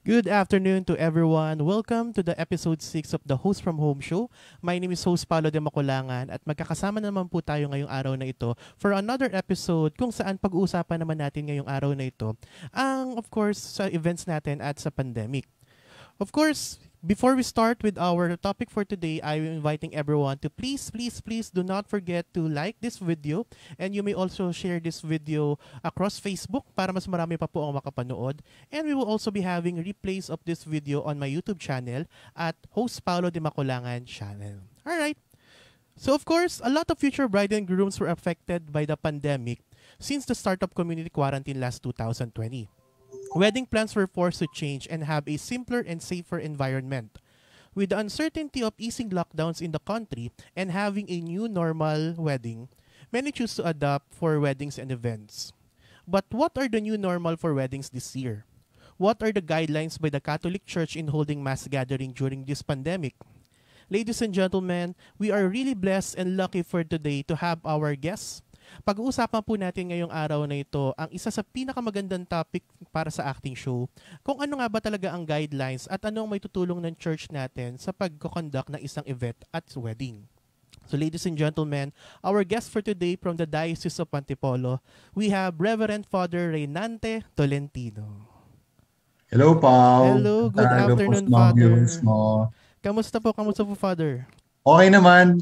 Good afternoon to everyone. Welcome to the episode 6 of the Host from Home show. My name is host Paolo Dimaculangan at magkakasama naman po tayo ngayong araw na ito for another episode kung saan pag-uusapan naman natin ngayong araw na ito ang of course sa events natin at sa pandemic. Of course, before we start with our topic for today, I am inviting everyone to please do not forget to like this video, and you may also share this video across Facebook para mas marami pa po ang makapanood. And we will also be having replays of this video on my YouTube channel at Host Paolo Dimaculangan channel. Alright. So of course, a lot of future bride and grooms were affected by the pandemic since the start of community quarantine last 2020. Wedding plans were forced to change and have a simpler and safer environment. With the uncertainty of easing lockdowns in the country and having a new normal wedding, many choose to adopt for weddings and events. But what are the new normal for weddings this year? What are the guidelines by the Catholic Church in holding mass gathering during this pandemic? Ladies and gentlemen, we are really blessed and lucky for today to have our guests. Pag-uusapan po natin ngayong araw na ito ang isa sa pinakamagandang topic para sa acting show, kung ano nga ba talaga ang guidelines at ano ang may tutulong ng church natin sa pag-conduct ng isang event at wedding. So ladies and gentlemen, our guest for today from the Diocese of Antipolo, we have Reverend Father Reynante Tolentino. Hello, Pao. Hello, good afternoon, Father. Mo. Kamusta po, Father? Okay naman.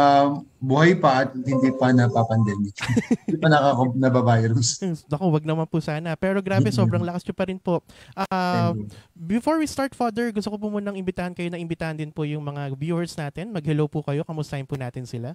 Buhay pa at hindi pa napapandemic. Hindi pa nabavirus. Naku, wag naman po sana. Pero grabe, sobrang lakas nyo pa rin po. Before we start, Father, gusto ko po munang imbitahan kayo na imbitahan din po yung mga viewers natin. Mag-hello po kayo. Kamustahin po natin sila.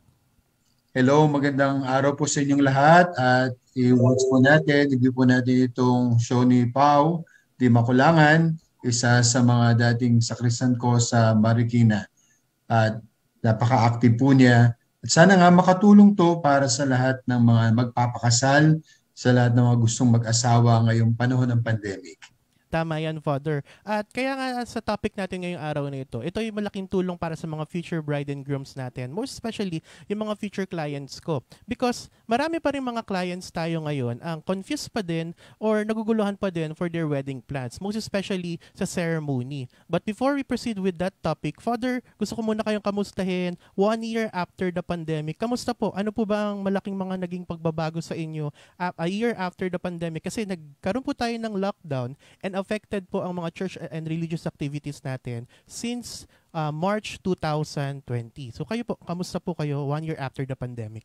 Hello, magandang araw po sa inyong lahat. At i-watch po natin, review po natin itong show ni Pao, Dimaculangan, isa sa mga dating sakrisan ko sa Marikina. At napaka-active po niya. At sana nga makatulong to para sa lahat ng mga magpapakasal, sa lahat ng mga gustong mag-asawa ngayong panahon ng pandemic. Tama yan, Father. At kaya nga sa topic natin ngayong araw na ito, ito ay malaking tulong para sa mga future bride and grooms natin. Most especially, yung mga future clients ko. Because marami pa rin mga clients tayo ngayon ang confused pa din or naguguluhan pa din for their wedding plans. Most especially sa ceremony. But before we proceed with that topic, Father, gusto ko muna kayong kamustahin 1 year after the pandemic. Kamusta po? Ano po ba ang malaking mga naging pagbabago sa inyo a year after the pandemic? Kasi nagkaroon po tayo ng lockdown and affected po ang mga church and religious activities natin since March 2020. So kayo po, kamusta po kayo 1 year after the pandemic?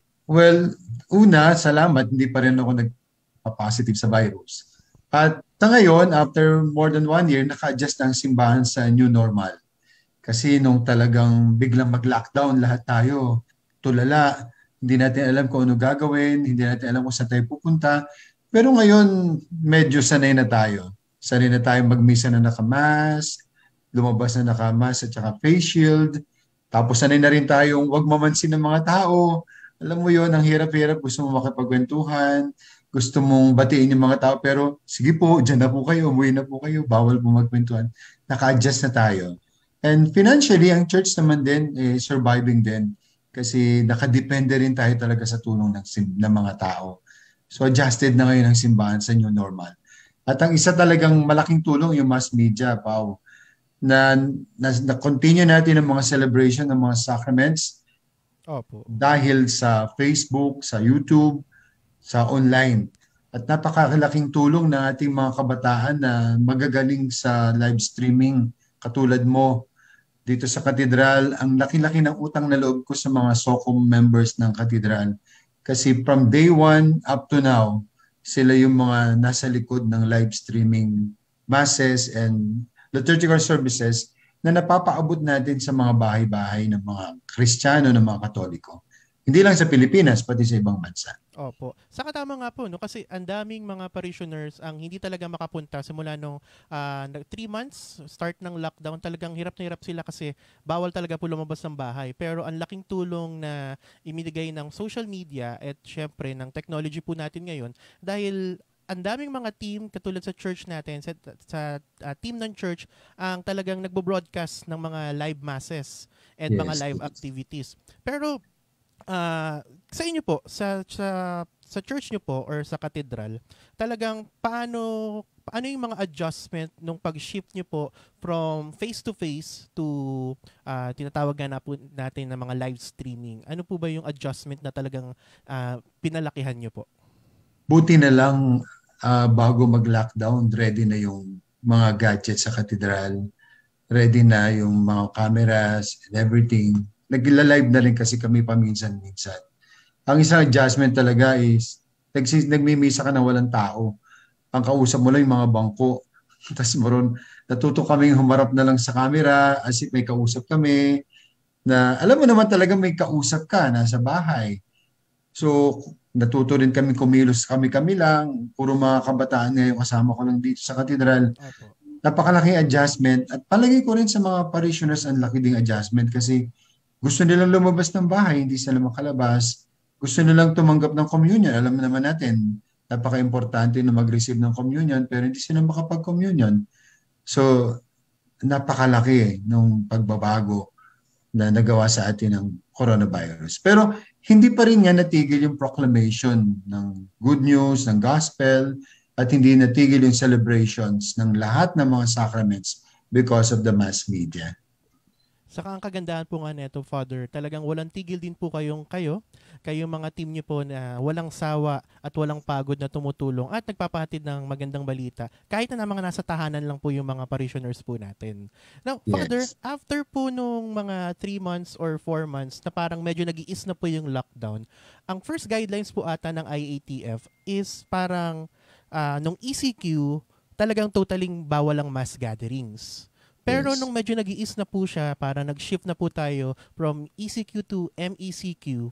Well, una, salamat. Hindi pa rin ako nag-positive sa virus. At ngayon, after more than 1 year, naka-adjust ang simbahan sa new normal. Kasi nung talagang biglang mag-lockdown, lahat tayo tulala. Hindi natin alam kung ano gagawin, hindi natin alam kung saan tayo pupunta. Pero ngayon, medyo sanay na tayo. Sanay na tayong magmisa na naka-mask, lumabas na naka-mask at saka face shield. Tapos sanay na rin tayong wag mamansin ng mga tao. Alam mo yon, ang hirap-hirap, gusto mo makipagkwentuhan, gusto mong batiin yung mga tao, pero sige po, dyan na po kayo, umuwi na po kayo, bawal po magkwentuhan. Naka-adjust na tayo. And financially, ang church naman din, surviving din. Kasi nakadepende rin tayo talaga sa tulong ng mga tao. So adjusted na ngayon ang simbahan sa new normal. At ang isa talagang malaking tulong yung mass media, Pao, na continue natin ang mga celebration ng mga sacraments. Opo. Dahil sa Facebook, sa YouTube, sa online. At napakalaking tulong ng ating mga kabataan na magagaling sa live streaming katulad mo dito sa katedral. Ang laki-laki ng utang na loob ko sa mga SOCOM members ng katedral. Kasi from day 1 up to now, sila yung mga nasa likod ng live streaming masses and liturgical services na napapaabot natin sa mga bahay-bahay ng mga Kristiyano, ng mga Katoliko. Hindi lang sa Pilipinas, pati sa ibang bansa. Opo. Saka tama nga po, no? Kasi ang daming mga parishioners ang hindi talaga makapunta simula nung 3 months, start ng lockdown. Talagang hirap na hirap sila kasi bawal talaga po lumabas ng bahay. Pero ang laking tulong na imigay ng social media at syempre ng technology po natin ngayon dahil ang daming mga team katulad sa church natin, sa team ng church ang talagang nagbo-broadcast ng mga live masses and mga live activities. Pero sa inyo po, sa sa church nyo po or sa cathedral, talagang paano yung mga adjustment nung pag-shift nyo po from face-to-face to tinatawag nga na po natin na mga live streaming? Ano po ba yung adjustment na talagang pinalakihan nyo po? Buti na lang bago mag-lockdown, ready na yung mga gadgets sa katedral, ready na yung mga cameras and everything. Nagla-live na rin kasi kami paminsan-minsan. Ang isang adjustment talaga is nagmimisa ka na walang tao. Ang kausap mo lang yung mga bangko. Tapos natuto kaming humarap na lang sa camera as if may kausap kami na alam mo naman talaga may kausap ka nasa bahay. So, natuto rin kami kumilos kami-kami lang. Puro mga kabataan ngayon kasama ko lang dito sa katedral. Opo. Napakalaking adjustment at palagay ko rin sa mga parishioners ang laki ding adjustment kasi gusto nilang lumabas ng bahay, hindi sila makalabas. Gusto nilang tumanggap ng communion. Alam naman natin, napaka-importante na mag-receive ng communion pero hindi sila makapag-communion. So, napakalaki nung pagbabago na nagawa sa atin ng coronavirus. Pero hindi pa rin nga natigil yung proclamation ng good news, ng gospel, at hindi natigil yung celebrations ng lahat ng mga sacraments because of the mass media. Saka ang kagandahan po nga nito, Father, talagang walang tigil din po kayo mga team niyo po na walang sawa at walang pagod na tumutulong at nagpapahatid ng magandang balita. Kahit na mga nasa tahanan lang po yung mga parishioners po natin. Now, Yes. Father, after po nung mga 3 months or 4 months na parang medyo nag-iis na po yung lockdown, ang first guidelines po ata ng IATF is parang nung ECQ, talagang totaling bawal ang mass gatherings. Pero Yes. nung medyo nag-iis na po siya, para nag-shift na po tayo from ECQ to MECQ,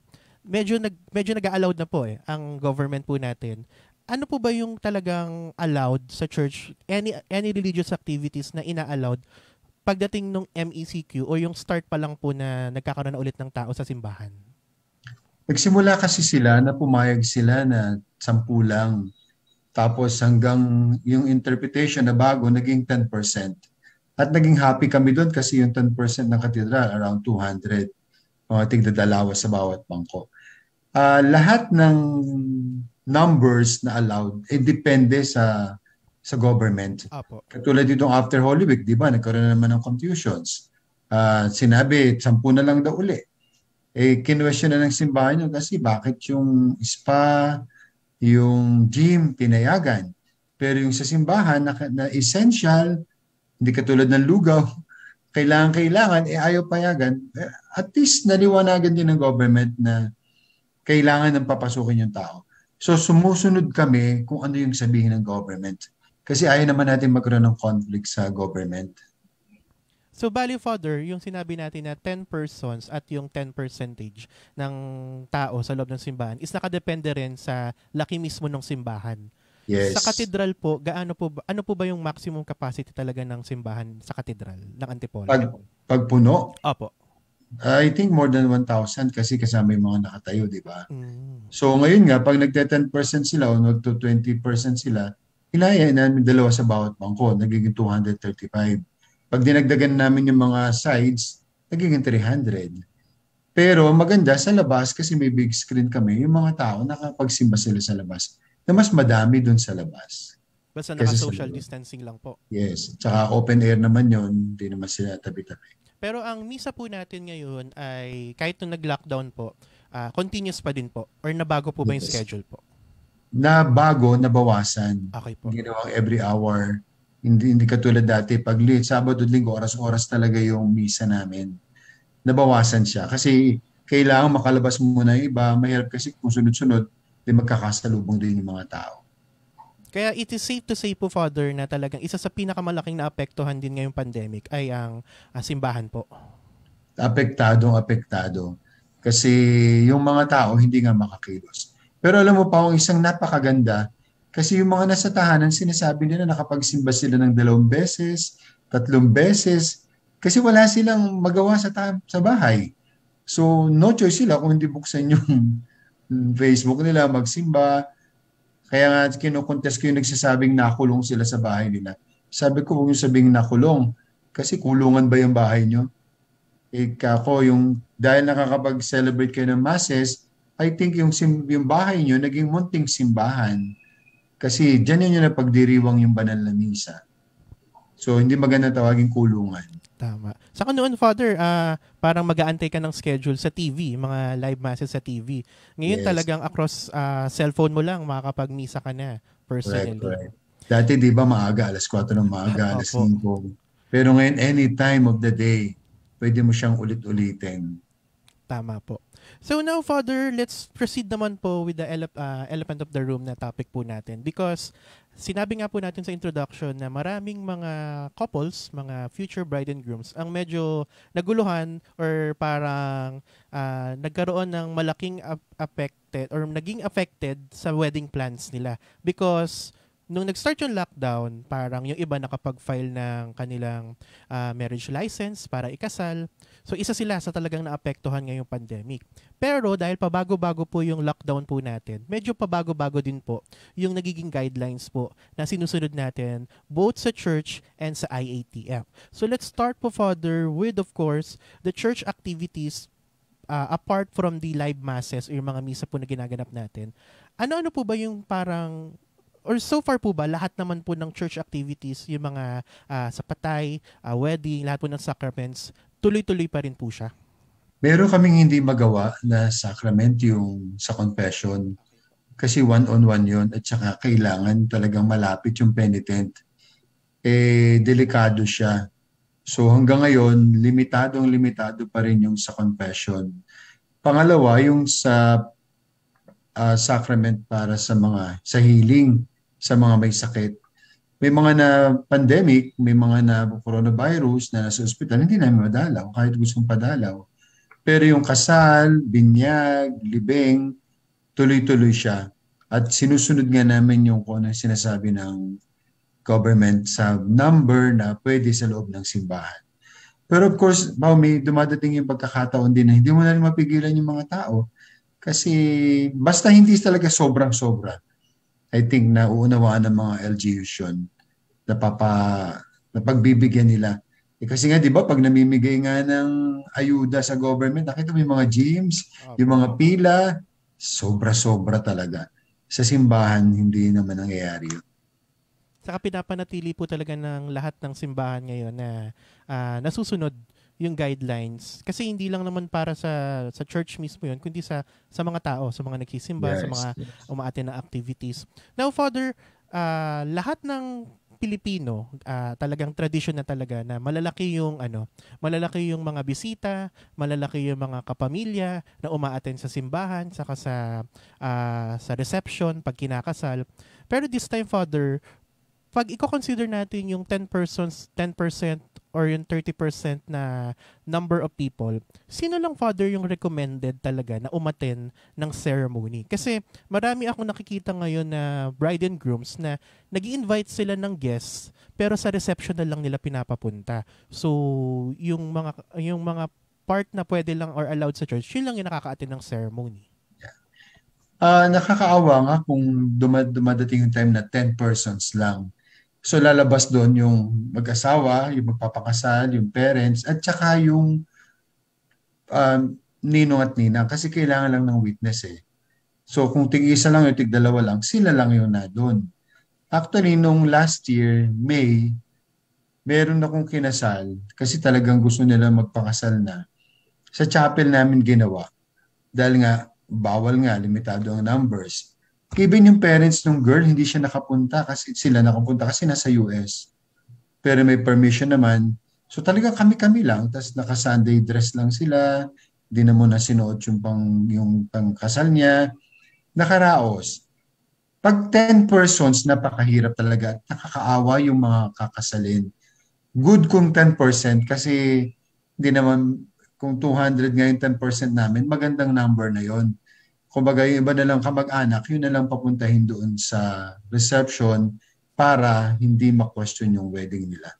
medyo nag-allowed na po ang government po natin. Ano po ba yung talagang allowed sa church, any religious activities na ina-allowed pagdating nung MECQ o yung start pa lang po na nagkakaroon na ulit ng tao sa simbahan? Nagsimula kasi sila na pumayag sila na 10 lang. Tapos hanggang yung interpretation na bago, naging 10%. At naging happy kami doon kasi yung 10% ng katedral, around 200. Mga tigdadalawa sa bawat bangko. Lahat ng numbers na allowed, depende sa government. Apo. Katulad ditong after Holy Week, di ba, nagkaroon na naman ng confusions. Sinabi, 10 na lang daw uli. Kinwestiyon na ng simbahan yun kasi bakit yung spa, yung gym, pinayagan. Pero yung sa simbahan na essential, hindi katulad ng lugaw, kailangan, ayaw payagan. At least naliwanagan din ng government na kailangan ng papasukin yung tao. So sumusunod kami kung ano yung sabihin ng government. Kasi ayaw naman natin magkaroon ng conflict sa government. So, bali, Father, yung sinabi natin na 10 persons at yung 10 percentage ng tao sa loob ng simbahan is nakadepende rin sa laki mismo ng simbahan. Yes. Sa katedral po, ano po ba yung maximum capacity talaga ng simbahan sa katedral ng Antipolo? Pag puno, Opo. I think more than 1,000 kasi kasama yung mga nakatayo, di ba? Mm. So ngayon nga, pag nagte-10% sila o nagto-20% sila, hinaya namin 2 sa bawat bangko, nagiging 235. Pag dinagdagan namin yung mga sides, nagiging 300. Pero maganda sa labas kasi may big screen kami, yung mga tao nakapagsimba sila sa labas na mas madami dun sa labas. Basta Kasi naka-social distancing lang po. Yes. Tsaka open air naman yun, hindi naman sila tabi-tabi. Pero ang misa po natin ngayon ay kahit nung nag-lockdown po, continuous pa din po? Or nabago po ba yung Yes. schedule po? Na bago, nabawasan. Okay po. Ginawang every hour. Hindi katulad dati. Pag Sabado, Linggo, oras-oras talaga yung misa namin. Nabawasan siya. Kasi kailangan makalabas muna yung iba. Mahirap kasi kung sunod-sunod, di magkakasalubong din yung mga tao. Kaya it is safe to say po, Father, na talagang isa sa pinakamalaking naapektuhan din ngayong pandemic ay ang simbahan po. Apektado. Kasi yung mga tao hindi nga makakilos. Pero alam mo pa, ang isang napakaganda, kasi yung mga nasa tahanan, sinasabi nila nakapagsimba sila ng 2 beses, 3 beses, kasi wala silang magawa sa bahay. So no choice sila kung hindi buksan yung Facebook nila, magsimba. Kaya nga kinukontes ko yung nagsasabing nakulong sila sa bahay nila. Sabi ko, huwag yung sabing nakulong. Kasi kulungan ba yung bahay nyo? Ako, dahil nakakapag-celebrate kayo ng masses, I think yung bahay nyo naging munting simbahan kasi dyan yun yung napagdiriwang yung banal na misa. So, hindi maganda tawaging kulungan. Tama. Saka noon, Father, parang mag-aantay ka ng schedule sa TV, mga live masses sa TV. Ngayon Yes, talagang across cellphone mo lang, makakapag-misa ka na correct, personally. correct. Dati di ba maaga, alas 4 ng maaga, alas Opo. 5. Pero ngayon, any time of the day, pwede mo siyang ulit-ulitin. Tama po. So now, Father, let's proceed naman po with the elephant of the room na topic po natin. Because sinabi nga po natin sa introduction na maraming mga couples, mga future bride and grooms, ang medyo naguluhan or parang nagkaroon ng malaking affected or naging affected sa wedding plans nila. Because nung nag-start yung lockdown, parang yung iba nakapag-file ng kanilang marriage license para ikasal. So isa sila sa talagang naapektuhan ngayong pandemic. Pero dahil pabago-bago po yung lockdown po natin, medyo pabago-bago din po yung nagiging guidelines po na sinusunod natin both sa church and sa IATF. So let's start po, Father, with of course the church activities apart from the live masses o yung mga misa po na ginaganap natin. Ano-ano po ba yung parang or so far po ba, lahat naman po ng church activities, yung mga sa patay, wedding, lahat po ng sacraments, tuloy-tuloy pa rin po siya? Meron kaming hindi magawa na sacrament yung sa confession kasi one-on-one yun at saka kailangan talagang malapit yung penitent. Delikado siya. So hanggang ngayon, limitado pa rin yung sa confession. Pangalawa, yung sa sacrament para sa healing, sa mga may sakit. May mga na pandemic, may mga na coronavirus na nasa ospital, hindi namin madalaw kahit gustong padalaw. Pero yung kasal, binyag, libing, tuloy-tuloy siya. At sinusunod nga namin yung kung ano sinasabi ng government sa number na pwede sa loob ng simbahan. Pero of course, may dumadating yung pagkakataon din na hindi mo na rin mapigilan yung mga tao kasi basta hindi talaga sobrang-sobra. I think na uunawaan ng mga LGUs yun na pagbibigyan nila. Kasi nga, di ba, pag namimigay nga ng ayuda sa government, nakita mo yung mga gyms, yung Opo. mga pila, sobra-sobra talaga. Sa simbahan, hindi naman nangyayari yun. Saka pinapanatili po talaga ng lahat ng simbahan ngayon na nasusunod yung guidelines. Kasi hindi lang naman para sa church mismo yun, kundi sa mga tao, sa mga nagsisimba, sa Yes. mga umaattend na activities. Now, Father, lahat ng Pilipino, talagang tradition na talaga na malalaki yung mga bisita, malalaki yung mga kapamilya na umaattend sa simbahan, saka sa reception, pag kinakasal. Pero this time, Father, pag i-consider natin yung 10% or yung 30% na number of people, sino lang, Father, yung recommended talaga na umattend ng ceremony? Kasi marami akong nakikita ngayon na bride and grooms na nag-i-invite sila ng guests pero sa reception na lang nila pinapapunta. So, yung mga part na pwede lang or allowed sa church, yun lang yung nakaka-attend ng ceremony. Nakakaawa nga kung dumadating yung time na 10 persons lang. So lalabas doon yung mag-asawa, yung magpapakasal, yung parents, at saka yung ninong at ninang kasi kailangan lang ng witness eh. So kung tig-isa lang yung tig-dalawa lang, sila lang yung na doon. Actually, nung last year, May, meron akong kinasal kasi talagang gusto nila magpakasal na. Sa chapel namin ginawa dahil nga bawal nga, limitado ang numbers. Even yung parents ng girl, hindi siya nakapunta kasi sila nakapunta kasi nasa US. Pero may permission naman. So talaga kami-kami lang. Tapos naka-Sunday dress lang sila. Hindi na muna sinuot yung pangkasal niya. Nakaraos. Pag 10 persons, napakahirap talaga. Nakakaawa yung mga kakasalin. Good kung 10% kasi hindi naman kung 200 ngayon 10% namin, magandang number na yon. Kumbaga, yung iba na lang kamag-anak, yun na lang papuntahin doon sa reception para hindi ma-question yung wedding nila.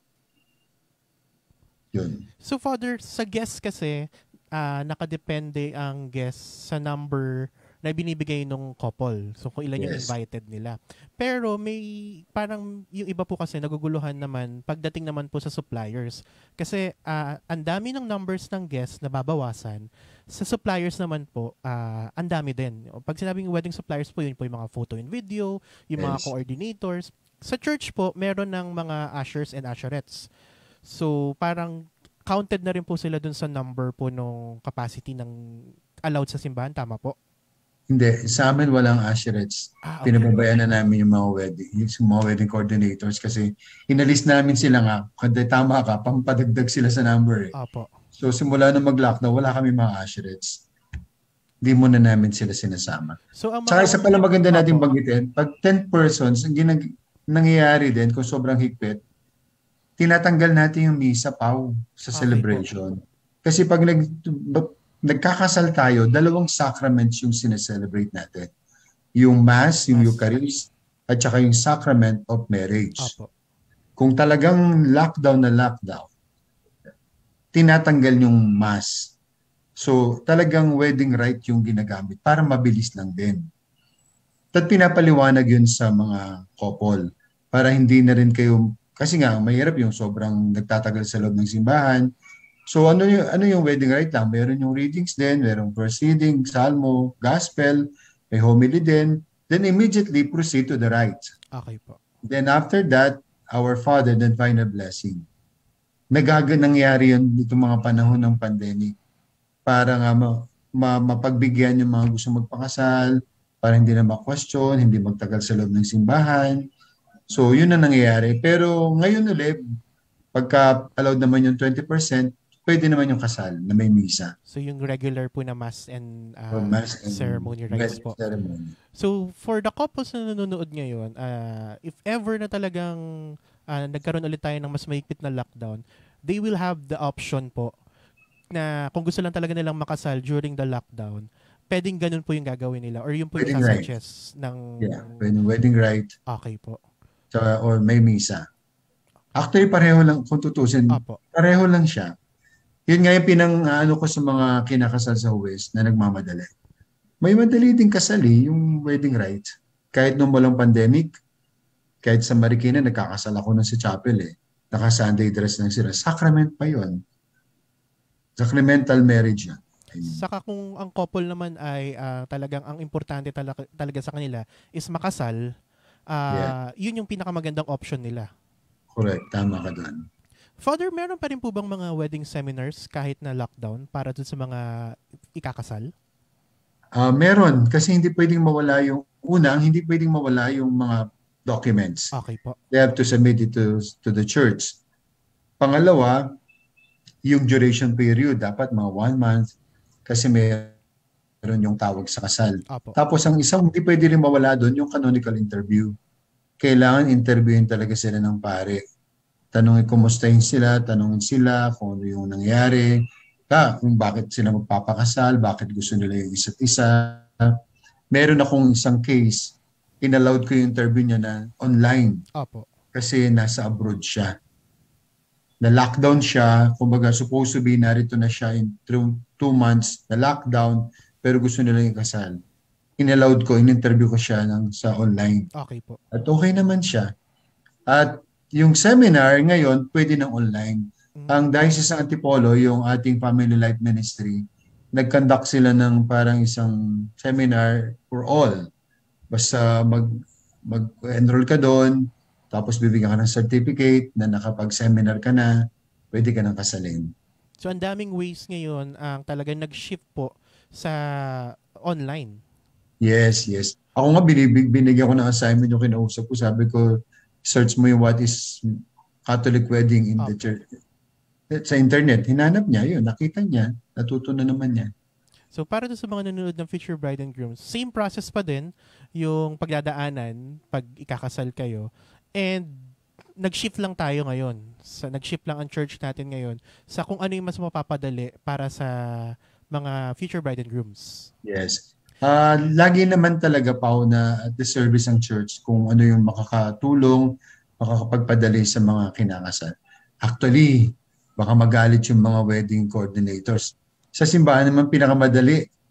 Yun. So, Father, sa guests kasi, nakadepende ang guests sa number na binibigay nung couple. So kung ilan yung Yes. invited nila. Pero may parang yung iba po kasi naguguluhan naman pagdating naman po sa suppliers. Kasi ang dami ng numbers ng guests na babawasan. Sa suppliers naman po, ang dami din. Pag sinabing wedding suppliers po, yun po yung mga photo and video, yung mga Yes. coordinators. Sa church po, meron ng mga ushers and usherettes. So parang counted na rin po sila dun sa number po nung capacity ng allowed sa simbahan. Tama po? Hindi, sa amin walang usherettes. Okay. Pinababayaan na namin yung mga wedding coordinators kasi inalis namin sila nga. Kasi tama ka, pampadagdag sila sa number eh. Opo. So simula nung mag-lockdown, wala kami mga usherettes. Hindi muna namin sila sinasama. So ang Saka isa pala maganda natin Opo. banggitin, pag 10 persons, ang nangyayari din kung sobrang higpit, tinatanggal natin yung misa, Pao, sa Okay celebration. Kasi pag nagkakasal tayo, dalawang sacraments yung sineselebrate natin. Yung Mass, yung Mass. Eucharist, at saka yung Sacrament of Marriage. Opo. Kung talagang lockdown, tinatanggal yung Mass. So talagang wedding rite yung ginagamit para mabilis lang din. At pinapaliwanag yun sa mga couple para hindi na rin kayo, kasi nga mahirap yung sobrang nagtatagal sa loob ng simbahan. So ano yung wedding rite lang? Meron yung readings din, merong first reading, salmo, gospel, may homily din. Then immediately proceed to the rite. Okay po. Then after that, our Father, then final blessing. Nangyari yun itong mga panahon ng pandemic para nga mapagbigyan yung mga gusto magpakasal, para hindi na ma-question, hindi magtagal sa loob ng simbahan. So yun ang nangyayari. Pero ngayon ulit, pagka allowed naman yung 20%, pwede naman yung kasal na may misa. So yung regular po na mass and Mass and ceremony rites po. ceremony. So for the couples na nanonood ngayon, if ever na talagang nagkaroon ulit tayo ng mas mahigpit na lockdown, they will have the option po na kung gusto lang talaga nilang makasal during the lockdown, pwedeng ganun po yung gagawin nila or yung po yung Wedding rite. sasuggest ng... Yeah, wedding rite Okay po. or may misa. Actually, pareho lang, kung tutusin, Opo. pareho lang siya. Yun nga yung pinang-ano ko sa mga kinakasal sa West na nagmamadali. May madali din kasali yung wedding rite. Kahit nung walang pandemic, kahit sa Marikina, nagkakasal ako nun sa chapel eh. Naka-Sunday dress lang sila. Sacrament pa yun. Sacramental marriage yan. Saka kung ang couple naman ay talagang ang importante talaga sa kanila is makasal, yun yung pinakamagandang option nila. Correct. Tama ka doon. Father, meron pa rin po bang mga wedding seminars kahit na lockdown para dun sa mga ikakasal? Meron. Kasi hindi pwedeng mawala hindi pwedeng mawala yung mga documents. Okay po. They have to submit it to the church. Pangalawa, yung duration period, dapat mga 1 month kasi meron yung tawag sa kasal. Opo. Tapos ang isang hindi pwede rin mawala doon yung canonical interview. Kailangan interviewin talaga sila ng pare. Tanungin kumustahin sila, tanungin sila kung ano yung nangyari, kung bakit sila magpapakasal, bakit gusto nila yung isa't isa. Meron akong isang case, inallowed ko yung interview niya na online. Opo. Kasi nasa abroad siya. Na-lockdown siya, kumbaga supposed to be narito na siya in 2 months na lockdown, pero gusto nila yung kasal. In-allowed ko, in-interview ko siya sa online. Okay po. At okay naman siya. At yung seminar ngayon, pwede ng online. Ang Diocese of Antipolo, yung ating Family Life Ministry, nag-conduct sila ng parang isang seminar for all. Basta mag-enroll ka doon, tapos bibigyan ka ng certificate na nakapag-seminar ka na, pwede ka nang kasalin. So ang daming ways ngayon ang talagang nag-shift po sa online. Yes. Ako nga binigyan ko ng assignment yung kinausap ko. Sabi ko, search mo yung what is Catholic wedding in the church. Sa internet, hinanap niya yun, nakita niya, natuto na naman niya. So para sa mga nanonood ng future bride and grooms, same process pa din yung pagdadaanan pag ikakasal kayo. And nag-shift lang tayo ngayon. Nag-shift lang ang church natin ngayon sa kung ano yung mas mapapadali para sa mga future bride and grooms. Yes. Lagi naman talaga, Pao, na at the service ng church kung ano yung makakatulong, makakapagpadali sa mga kinakasal. Actually, baka magalit yung mga wedding coordinators. Sa simbahan naman pinakamadali,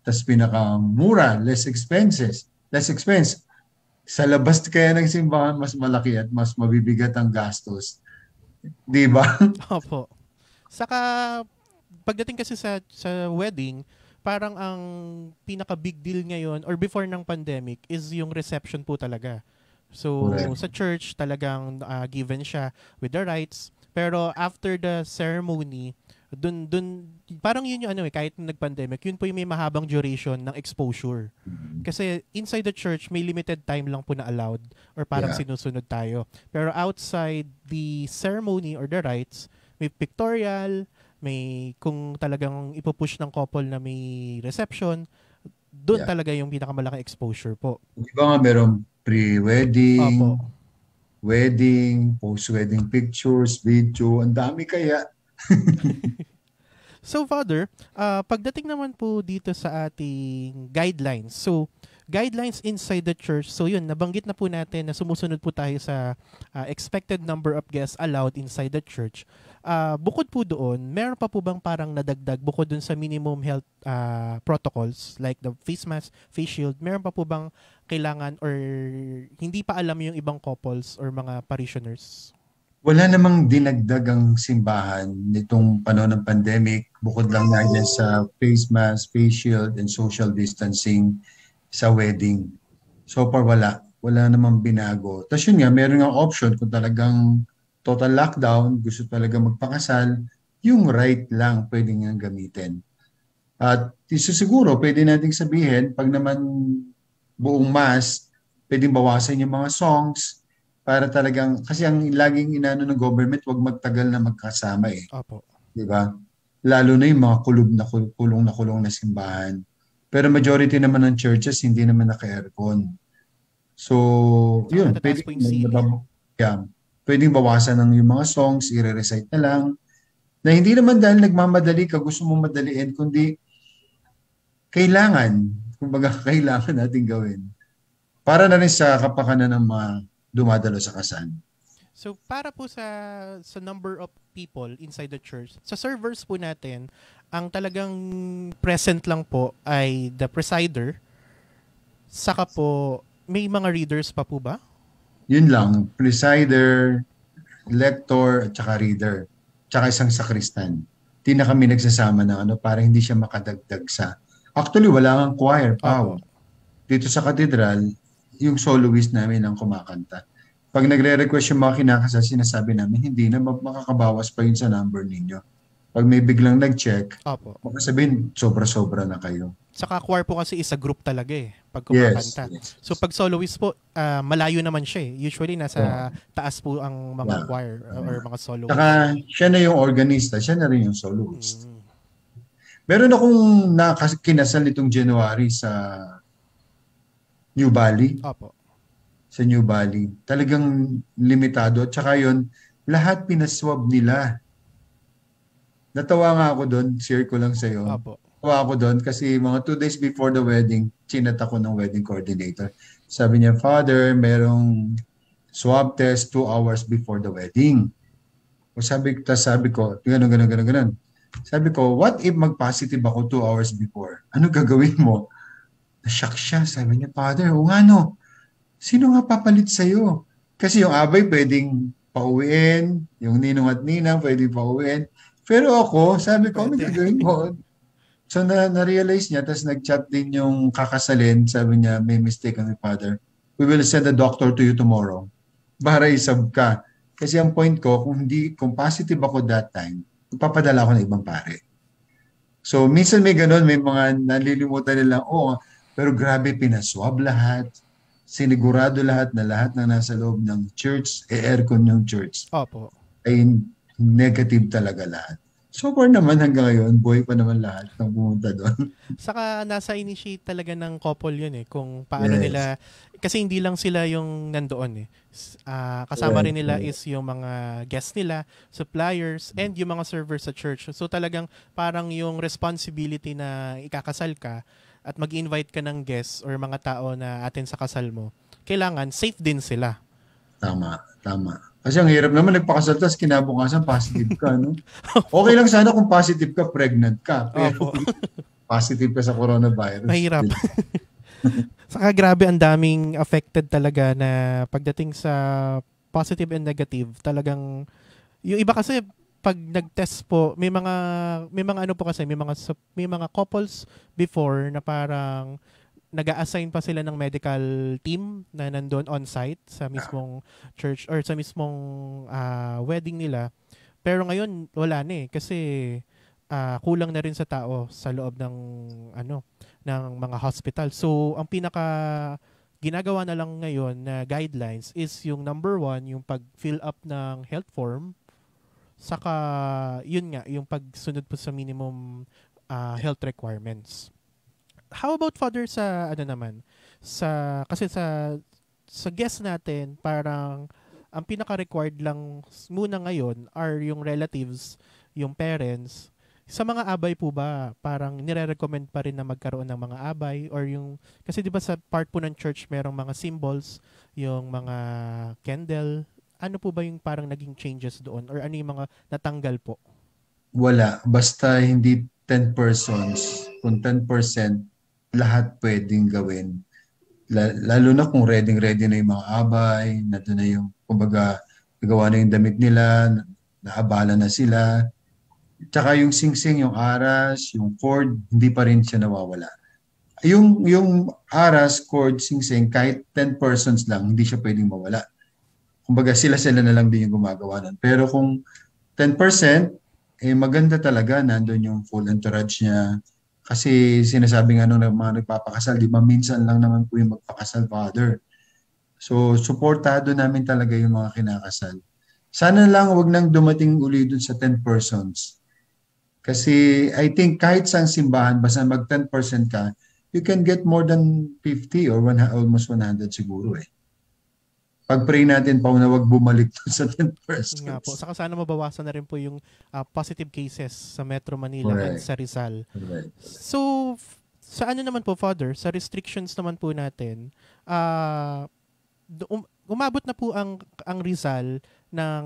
tas pinakamura, less expense. Sa labas kaya ng simbahan, mas malaki at mas mabibigat ang gastos. Di ba? Opo. Saka pagdating kasi sa wedding, parang ang pinaka big deal ngayon or before ng pandemic is yung reception po talaga. So Correct. sa church talagang given siya with the rites, pero after the ceremony, dun parang yun yung ano kahit nung nag-pandemic, yun po yung may mahabang duration ng exposure. Kasi inside the church, may limited time lang po na allowed or parang Yeah. sinusunod tayo. Pero outside the ceremony or the rites, may pictorial, may kung talagang ipupush ng couple na may reception, doon Yeah. talaga yung pinakamalaking exposure po. Di ba nga merong pre-wedding, Opo. wedding, post-wedding pictures, video, ang dami kaya. So Father, pagdating naman po dito sa ating guidelines. So guidelines inside the church. So yun, nabanggit na po natin na sumusunod po tayo sa expected number of guests allowed inside the church. Bukod po doon, meron pa po bang parang nadagdag bukod doon sa minimum health protocols like the face mask, face shield? Meron pa po bang kailangan or hindi pa alam yung ibang couples or mga parishioners? Wala namang dinagdag ang simbahan nitong panahon ng pandemic, bukod lang na yan sa face mask, face shield, and social distancing sa wedding. So far wala. Wala namang binago. Tapos yun nga, meron nga option kung talagang total lockdown, gusto talaga magpakasal, yung right lang pwede nga gamitin. At siguro, pwede nating sabihin, pag naman buong mass, pwedeng bawasan yung mga songs, para talagang, kasi ang laging inano ng government, wag magtagal na magkasama eh. Opo. Di ba? Lalo na yung mga kulong na simbahan. Pero majority naman ng churches, hindi naman naka-aircon. So, Saka yun. matataas po yung ceiling. Pwedeng bawasan ng yung mga songs, i-recite na lang. Na hindi naman dahil nagmamadali ka, gusto mong madaliin, kundi kailangan, kumbaga kailangan natin gawin. Para na rin sa kapakanan ng mga dumadalo sa kasal. So para po sa number of people inside the church, sa servers po natin, ang talagang present lang po ay the presider, saka po may mga readers pa po ba? Yun lang, presider, lector, at saka reader, tsaka isang sakristan. Di na kami nagsasama ng ano para hindi siya makadagdag sa. Actually, wala kang choir, Pao. Opo. Dito sa katedral, yung soloist namin ang kumakanta. Pag nagre-request yung mga kinakasal, sinasabi namin, hindi na makakabawas pa yun sa number ninyo. Pag may biglang nag-check, Opo. baka sabihin, sobra-sobra na kayo. Saka choir po kasi isa group talaga eh, pag kumakanta. Yes. So pag soloist po, malayo naman siya eh. Usually nasa taas po ang mga choir or mga soloist. Saka siya na yung organista, siya na rin yung soloist. Mm. Meron akong kinasal nitong January sa New Valley. Opo. Sa New Valley. Talagang limitado. At saka yun, lahat pinaswab nila. Natawa nga ako doon, share ko lang sa'yo. Opo. Natawa ako doon kasi mga 2 days before the wedding, chinat ako ng wedding coordinator. Sabi niya, Father, merong swab test 2 hours before the wedding. O sabi ko, ganun. Sabi ko, what if mag-positive ako 2 hours before? Ano gagawin mo? Nashock siya. Sabi niya, Father, o nga no, sino nga papalit sa'yo? Kasi yung abay pwedeng pauwiin, yung ninong at ninang pwedeng pauwiin. Pero ako, sabi ko, ano gagawin mo? So na-realize niya, tapos nag-chat din yung kakasalin. Sabi niya, may mistake kami, Father. We will send a doctor to you tomorrow. Para isab ka. Kasi ang point ko, kung positive ako that time, ipapadala ko ng ibang pare. So minsan may ganun, may mga nalilimutan nila, pero grabe, pinaswab lahat. Sinigurado lahat na nasa loob ng church, aircon yung church. Opo. Ay negative talaga lahat. So far naman hanggang ngayon, buhay pa naman lahat ng pumunta doon. Saka nasa initiate talaga ng couple yun eh, kung paano nila, kasi hindi lang sila yung nandoon eh. Kasama rin nila is yung mga guests nila, suppliers, and yung mga servers sa church. So talagang parang yung responsibility na ikakasal ka at mag-invite ka ng guests or mga tao na atin sa kasal mo, kailangan safe din sila. Tama. Kasi ang hirap naman nagpakasal tapos kinabukasan positive ka, no? Okay lang sana kung positive ka, pregnant ka. Pero positive ka sa coronavirus. Mahirap. Saka grabe, ang daming affected talaga na pagdating sa positive and negative. Talagang yung iba kasi pag nag-test po, may mga ano po kasi, may mga couples before na parang nag-a-assign pa sila ng medical team na nandoon on-site sa mismong church or sa mismong wedding nila. Pero ngayon wala na kasi kulang na rin sa tao sa loob ng ng mga hospital. So ang pinaka ginagawa na lang ngayon na guidelines is yung number one, yung pag-fill up ng health form, saka yun nga, yung pagsunod po sa minimum health requirements. How about Father sa naman? Kasi sa guest natin, parang ang pinaka-required lang muna ngayon are yung relatives, yung parents. Sa mga abay po ba, parang nire-recommend pa rin na magkaroon ng mga abay or yung, kasi di ba sa part po ng church merong mga symbols, yung mga candle, ano po ba yung parang naging changes doon or ano yung mga natanggal po? Wala. Basta hindi 10 persons. Kung 10%, lahat pwedeng gawin. Lalo na kung ready na yung mga abay, nandun na yung, kumbaga, nagawa na yung damit nila, naabala na sila. Tsaka yung singsing, yung aras, yung cord, hindi pa rin siya nawawala. Yung aras, cord, singsing, kahit 10 persons lang, hindi siya pwedeng mawala. Kumbaga, sila-sila na lang din yung gumagawa nun. Pero kung 10%, maganda talaga, nandun yung full entourage niya. Kasi sinasabi nga nung mga nagpapakasal, di ba minsan lang naman po yung magpakasal, Father. So, suportado namin talaga yung mga kinakasal. Sana lang wag nang dumating uli dun sa 10 persons. Kasi I think kahit sa simbahan, basta mag 10% ka, you can get more than 50 or almost 100 siguro eh. Pag-pray natin pa na wag bumalik to sa 10 persons. Nga po. Saka sana mabawasan na rin po yung positive cases sa Metro Manila and sa Rizal. Correct. So, sa ano naman po, Father, sa restrictions naman po natin, umabot na po ang Rizal ng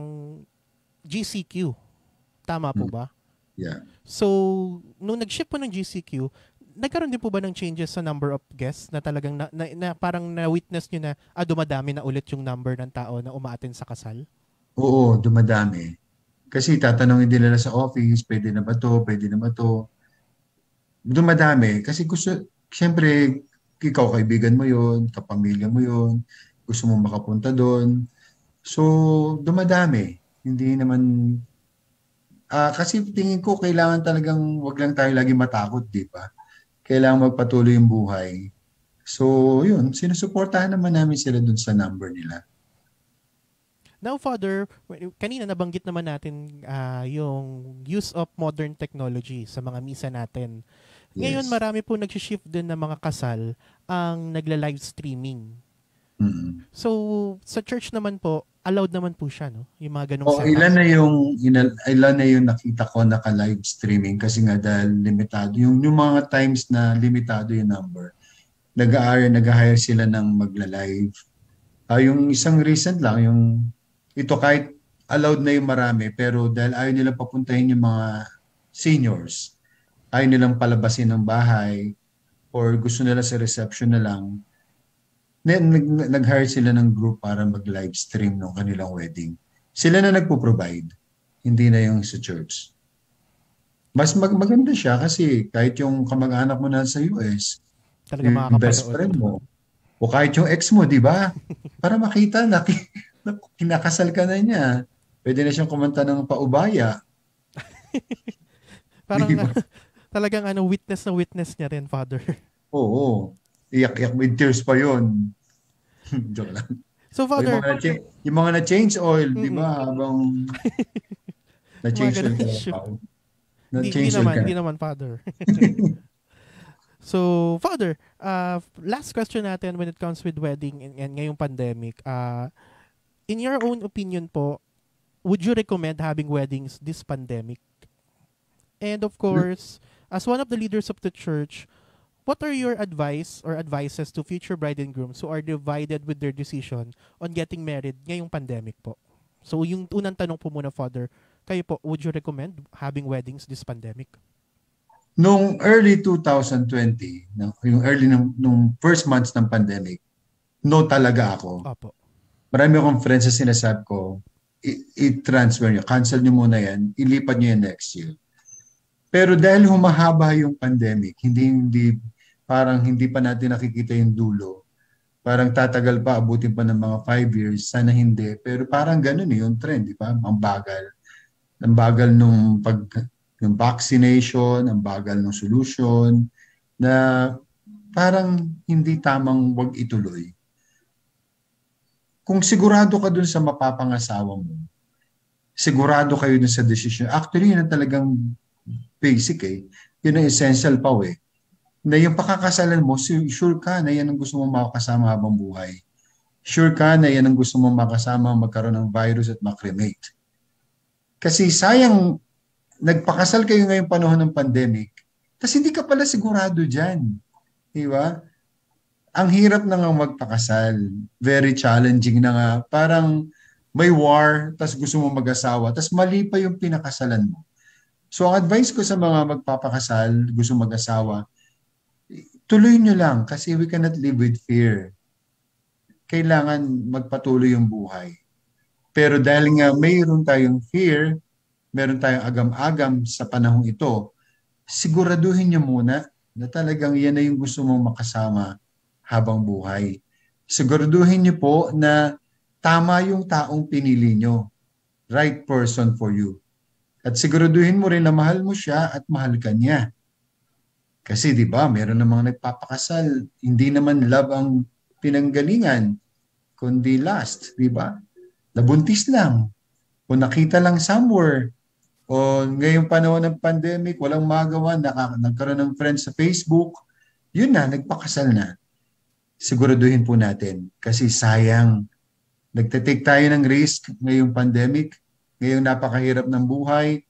GCQ. Tama po ba? Yeah. So, nung nag-ship po ng GCQ, nagkaroon din po ba ng changes sa number of guests na talagang na parang na-witness nyo na dumadami na ulit yung number ng tao na umaattend sa kasal? Oo, dumadami. Kasi tatanungin din nila sa office, pwede na ba to, pwede na ba to. Dumadami. Kasi siyempre, ikaw kaibigan mo yon, kapamilya mo yon, gusto mo makapunta doon. So, dumadami. Hindi naman, kasi tingin ko kailangan talagang, wag lang tayo lagi matakot, di ba? Kailangan magpatuloy yung buhay. So, yun, sinusuportahan naman namin sila dun sa number nila. Now, Father, kanina nabanggit naman natin yung use of modern technology sa mga misa natin. Ngayon, marami po nag-shift din ng mga kasal ang nagla-live streaming. Mm-hmm. So, sa church naman po, allowed naman po siya, no? Yung mga ganong setup. Ilan na yung nakita ko naka-live streaming kasi nga dahil limitado. Yung mga times na limitado yung number, nag-hire sila ng magla-live. Yung isang recent lang, ito kahit allowed na yung marami, pero dahil ayaw nilang papuntahin yung mga seniors, ayaw nilang palabasin ng bahay, or gusto nila sa reception na lang, nag-hire sila ng group para mag-live stream ng kanilang wedding. Sila na nagpo-provide, hindi na yung sa church. Mas maganda siya kasi kahit yung kamag-anak mo na sa US, yung best friend mo, o kahit yung ex mo, di ba? Para makita na kinakasal ka na niya. Pwede na siyang kumanta ng paubaya. Parang diba? Talagang witness niya rin, Father. Oo. Iyak-iyak with tears pa yun. Joke lang. So, Father, yung mga na-change oil, di ba? Habang na-change oil ka na Hindi naman, Father. So, Father, last question natin when it comes with wedding and ngayong pandemic. In your own opinion po, would you recommend having weddings this pandemic? And of course, as one of the leaders of the church, what are your advice or advices to future bride and grooms who are divided with their decision on getting married ngayong pandemic po? So, yung unang tanong po muna, Father, kayo po, would you recommend having weddings this pandemic? Nung early 2020, yung early nung first months ng pandemic, no talaga ako. Opo. Marami akong friends na sinasabi ko, i-transfer nyo, cancel nyo muna yan, ilipat nyo yan next year. Pero dahil humahaba yung pandemic, parang hindi pa natin nakikita yung dulo. Parang tatagal pa, abutin pa ng mga 5 years, sana hindi. Pero parang ganun yung trend, di ba? Ang bagal. Ang bagal ng vaccination, ang bagal ng solution, na parang hindi tamang wag ituloy. Kung sigurado ka dun sa mapapangasawa mo, sigurado kayo dun sa decision. Actually, yun ang talagang basic Yun ang essential pa na yung pakakasalan mo, sure ka na yan ang gusto mong makakasama habang buhay. Sure ka na yan ang gusto mong makasama magkaroon ng virus at makremate. Kasi sayang, nagpakasal kayo ngayong panahon ng pandemic, tapos hindi ka pala sigurado dyan. Di ba? Ang hirap na nga magpakasal. Very challenging na nga. Parang may war, tapos gusto mo mag-asawa, tapos mali pa yung pinakasalan mo. So ang advice ko sa mga magpapakasal, gusto mag-asawa, tuloy nyo lang kasi we cannot live with fear. Kailangan magpatuloy yung buhay. Pero dahil nga mayroon tayong fear, meron tayong agam-agam sa panahong ito, siguraduhin nyo muna na talagang yan na yung gusto mong makasama habang buhay. Siguraduhin nyo po na tama yung taong pinili nyo. Right person for you. At siguraduhin mo rin na mahal mo siya at mahal ka niya. Kasi 'di ba, meron namang nagpapakasal, hindi naman love ang pinanggalingan, kundi lust, 'di ba? Nabuntis lang o nakita lang somewhere. O ngayong panahon ng pandemic, walang magawa, nagkaroon ng friends sa Facebook, yun na, nagpakasal na. Siguraduhin po natin kasi sayang. Nagtatake tayo ng risk ngayong pandemic, ngayong napakahirap ng buhay,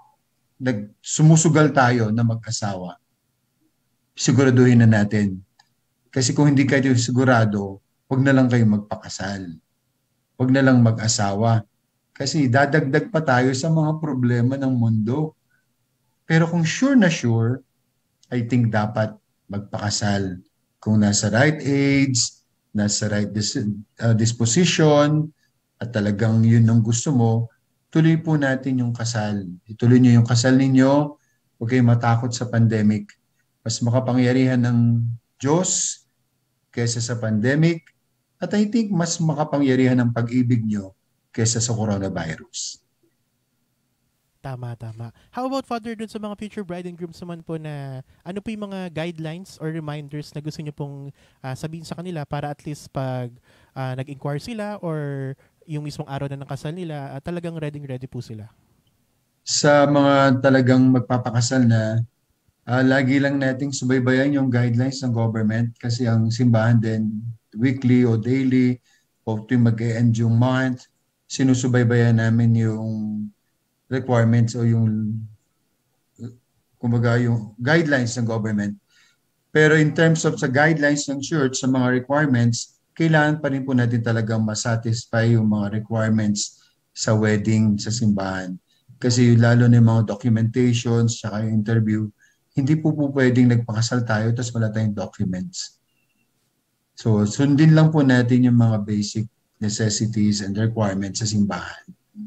sumusugal tayo na mag-asawa. Siguraduhin na natin. Kasi kung hindi kayo sigurado, huwag na lang kayo magpakasal. Huwag na lang mag-asawa. Kasi dadagdag pa tayo sa mga problema ng mundo. Pero kung sure na sure, I think dapat magpakasal. Kung nasa right age, nasa right disposition, at talagang yun ang gusto mo, tuloy po natin yung kasal. Ituloy nyo yung kasal ninyo. Huwag kayong matakot sa pandemic. Mas makapangyarihan ng Diyos kaysa sa pandemic. At I think mas makapangyarihan ng pag-ibig nyo kaysa sa coronavirus. Tama, tama. How about, Father, dun sa mga future bride and grooms naman po na ano po yung mga guidelines or reminders na gusto nyo pong sabihin sa kanila para at least pag nag-inquire sila or yung mismong araw na ng kasal nila, talagang ready po sila? Sa mga talagang magpapakasal na, lagi lang nating subaybayan yung guidelines ng government kasi ang simbahan din, weekly o daily, o tuwing mag-e-end yung month, sinusubaybayan namin yung requirements o yung kumbaga yung guidelines ng government. Pero in terms of sa guidelines ng church, sa mga requirements, kailangan pa rin po natin talagang masatisfy yung mga requirements sa wedding sa simbahan. Kasi lalo na yung mga documentations, saka yung interview, hindi po pwedeng nagpakasal tayo tapos wala tayong documents. So sundin lang po natin yung mga basic necessities and requirements sa simbahan.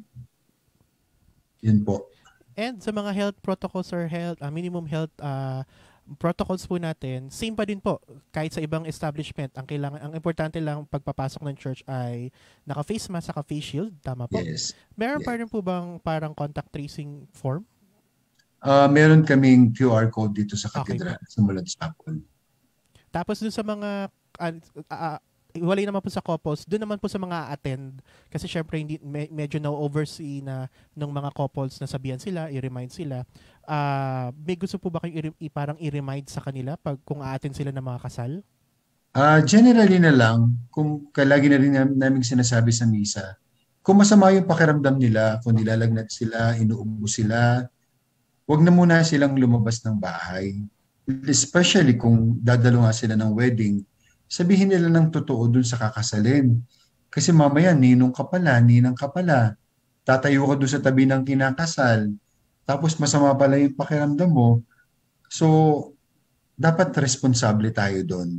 Yun po. And sa mga health protocols or minimum health protocols po natin, same pa din po kahit sa ibang establishment. Ang importante lang pagpapasok ng church ay naka-face mask, naka-face shield, tama po? Yes. Meron pa rin po bang parang contact tracing form? Meron kaming QR code dito sa Okay katedral, po. sa Mulad Chapel. Tapos dun sa mga iwalay naman po sa couples, doon naman po sa mga attend kasi syempre hindi medyo na-oversee na ng mga couples na sabihan sila, i-remind sila. May gusto po ba kayong parang i-remind sa kanila pag kung a-attend sila ng mga kasal? Generally na lang, kung lagi na rin namin sinasabi sa misa, kung masama yung pakiramdam nila, kung nilalagnat sila, inuubo sila, huwag na muna silang lumabas ng bahay. Especially kung dadalo nga sila ng wedding, sabihin nila ng totoo dun sa kakasalin. Kasi mamaya, ninong ka pala, ninang ka pala. Tatayo ka dun sa tabi ng kinakasal. Tapos masama pala yung pakiramdam mo. So, dapat responsable tayo doon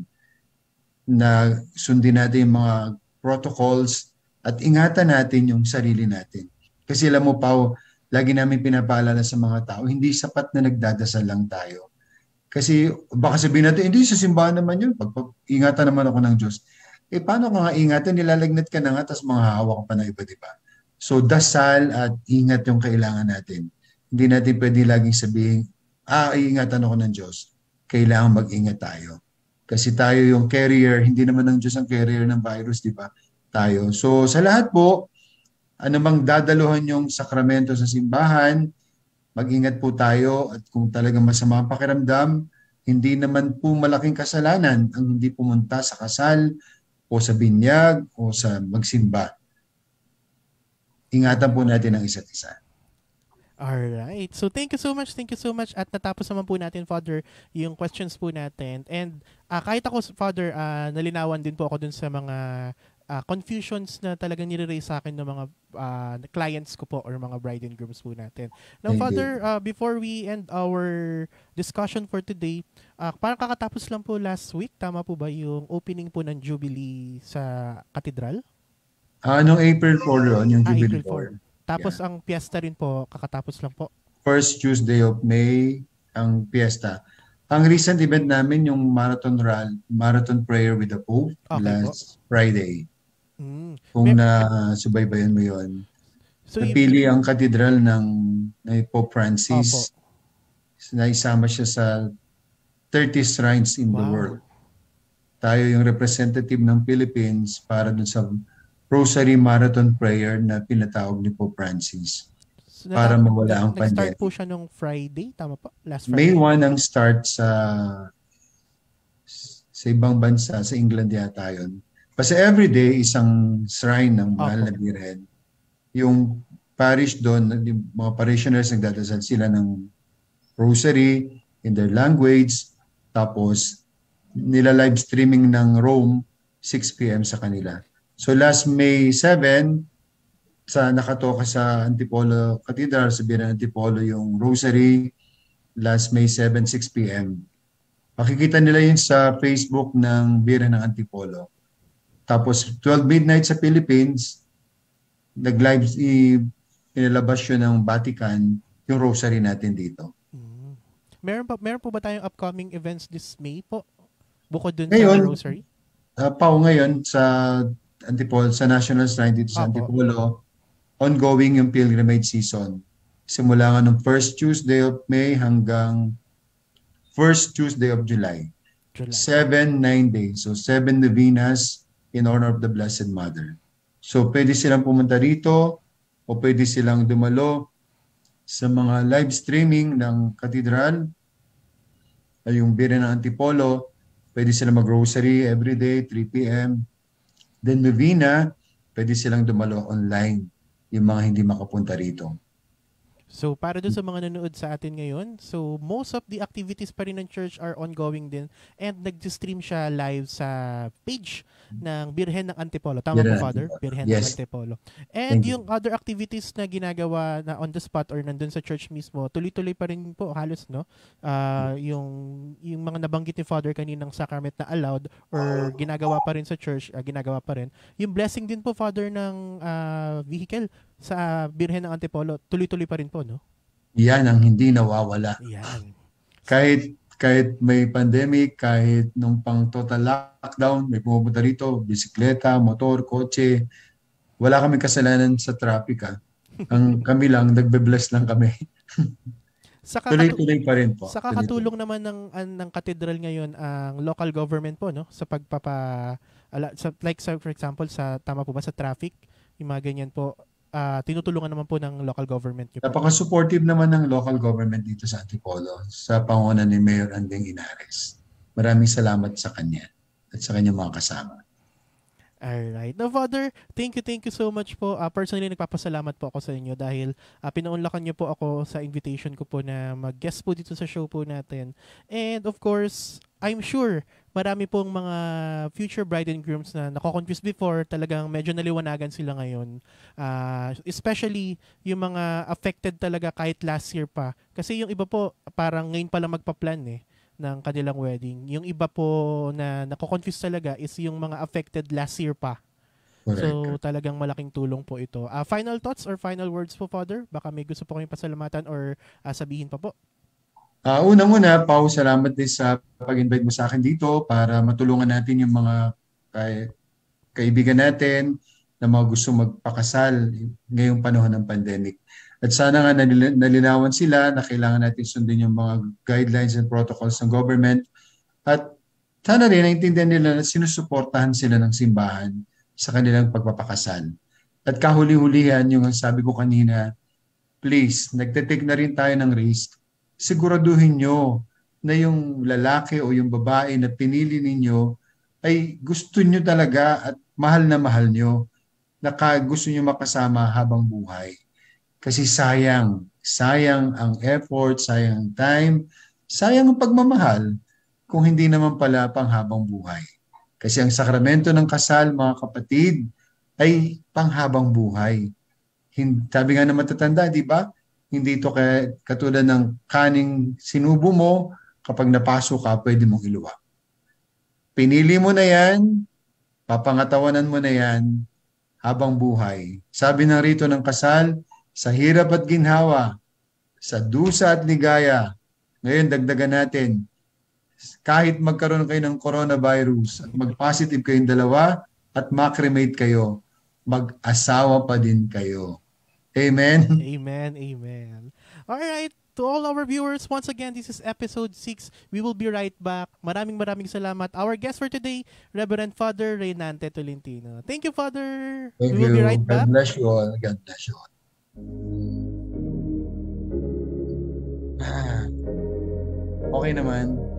na sundin natin yung mga protocols at ingatan natin yung sarili natin. Kasi alam mo, Pao, lagi namin pinapaalala sa mga tao, hindi sapat na nagdadasal lang tayo. Kasi baka sabihin natin, hindi sa simbahan naman yun. Ingatan naman ako ng Diyos. Paano ka nga ingatan? Nilalagnat ka na nga, tapos mga hawak ka pa ng iba, di ba? So, dasal at ingat yung kailangan natin. Hindi natin pwede laging sabihin, iingatan ako ng Diyos. Kailangan mag-ingat tayo. Kasi tayo yung carrier, hindi naman ng Diyos ang carrier ng virus, di ba? Tayo. So, sa lahat po, anumang dadaluhan yung sakramento sa simbahan, mag-ingat po tayo at kung talagang masama ang pakiramdam, hindi naman po malaking kasalanan ang hindi pumunta sa kasal o sa binyag o sa magsimba. Ingatan po natin ang isa't isa. Alright. So, thank you so much. Thank you so much. At natapos naman po natin, Father, yung questions po natin. And kahit ako, Father, nalinawan din po ako dun sa mga confusions na talagang nire-raise sa akin ng mga clients ko po or mga bride and grooms po natin. Now, Thank Father, you. before we end our discussion for today, parang kakatapos lang po last week, tama po ba yung opening po ng Jubilee sa Katedral? Noong April 4 yun, yung Jubilee April 4. 4. Tapos Yeah. ang piyesta rin po, kakatapos lang po. First Tuesday of May, ang piyesta. Ang recent event namin, yung marathon prayer with the Pope Okay po. last Friday. Mm. Kung nasubaybayan mo yun. So, Napili ang katedral ng Pope Opo. Francis. Naisama siya sa 30 shrines in the Wow. world. Tayo yung representative ng Philippines para dun sa Rosary Marathon Prayer na pinatawag ni Pope Francis So, para mawala ang nag-start pandemic. po siya nung Friday, tama po? Last May Friday? 1 ang start sa ibang bansa, sa England yata yun. Kasi everyday, isang shrine ng mahal na Birhen. Yung parish doon, yung mga parishioners nagdadasal sila ng rosary in their language, tapos nila live streaming ng Rome, 6 p.m. sa kanila. So last May 7, nakatoka sa Antipolo Cathedral, sa Birhen Antipolo yung rosary, last May 7, 6 p.m. Makikita nila yun sa Facebook ng Birhen ng Antipolo. Tapos 12 midnight sa Philippines, nag-live, inilabas yun ng Vatican, yung rosary natin dito. Meron po ba tayong upcoming events this May po? Bukod dun Ngayon, sa rosary? Pao, ngayon sa Antipolo, sa National Shrine dito sa Antipolo, ongoing yung pilgrimage season. Simula nga nung first Tuesday of May hanggang first Tuesday of July. 7, 9 days. So 7 novenas in honor of the Blessed Mother. So pwede silang pumunta rito o pwede silang dumalo sa mga live streaming ng katedral, ay yung Birhen ng Antipolo. Pwede silang mag-rosary everyday, 3 p.m. Then novena, pwede silang dumalo online, yung mga hindi makapunta rito. So, para doon sa mga nanonood sa atin ngayon, so most of the activities pa rin ng church are ongoing din and nag-stream siya live sa page ng Birhen ng Antipolo. Tama po, Father? Birhen ng Antipolo. And yung other activities na ginagawa na on the spot or nandun sa church mismo, tuloy-tuloy pa rin po halos, no? Yung mga nabanggit ni Father kaninang sacrament na allowed or ginagawa pa rin sa church, ginagawa pa rin. Yung blessing din po, Father, ng vehicle sa Birhen ng Antipolo, tuloy-tuloy pa rin po, no? Yan ang hindi nawawala. Yan. Kahit may pandemic, kahit nung pang total lockdown, may pumupunta rito, bisikleta, motor, kotse. Wala kaming kasalanan sa traffic. Kami lang, nagbe-bless lang kami. Tuloy-tuloy pa rin po. Sa kakatulong naman ng katedral ngayon ang local government po, no? Sa for example, tama po ba sa traffic, yung mga ganyan po, tinutulungan naman po ng local government niyo po. Napaka-supportive naman ng local government dito sa Antipolo sa panguna ni Mayor Andeng Inares. Maraming salamat sa kanya at sa kanyang mga kasama. Alright. Now, Father, thank you so much po. Personally, nagpapasalamat po ako sa inyo dahil pinaunlakan niyo po ako sa invitation ko po na mag-guest po dito sa show po natin. And of course, I'm sure marami pong mga future bride and grooms na nako-confuse before, talagang medyo naliwanagan sila ngayon. Especially yung mga affected talaga kahit last year pa. Kasi yung iba po, parang ngayon pa lang magpa-plan ng kanilang wedding. Yung iba po na nako-confuse talaga is yung mga affected last year pa. So, Correct. talagang malaking tulong po ito. Final thoughts or final words po, Father? Baka may gusto po kayong pasalamatan or sabihin pa po. Unang-una, Pao, salamat din sa pag-invite mo sa akin dito para matulungan natin yung mga kaibigan natin na mga gusto magpakasal ngayong panahon ng pandemic. At sana nga nalinawan sila na kailangan natin sundin yung mga guidelines and protocols ng government. At sana rin naintindihan nila na sinusuportahan sila ng simbahan sa kanilang pagpapakasal. At kahuli-hulihan, yung sabi ko kanina, please, nagtitake na rin tayo ng risk. Siguraduhin nyo na yung lalaki o yung babae na pinili ninyo ay gusto nyo talaga at mahal na mahal nyo, na gusto nyo makasama habang buhay. Kasi sayang ang effort, sayang ang time, sayang ang pagmamahal kung hindi naman pala pang habang buhay. Kasi ang sakramento ng kasal, mga kapatid, ay panghabang buhay. Sabi nga na matatanda, di ba? Hindi ito katulad ng kaning sinubo mo, kapag napasok ka, pwede mong iluwa. Pinili mo na yan, papangatawanan mo na yan habang buhay. Sabi ng rito ng kasal, sa hirap at ginhawa, sa dusa at ligaya, ngayon dagdagan natin, kahit magkaroon kayo ng coronavirus at mag-positive kayong dalawa at makremate kayo, mag-asawa pa din kayo. Amen? Amen, amen. Alright, to all our viewers, once again, this is episode 6. We will be right back. Maraming salamat. Our guest for today, Reverend Father Reynante Tolentino. Thank you, Father. Thank We will be you. right back. God bless you all. God bless you all. Okay naman.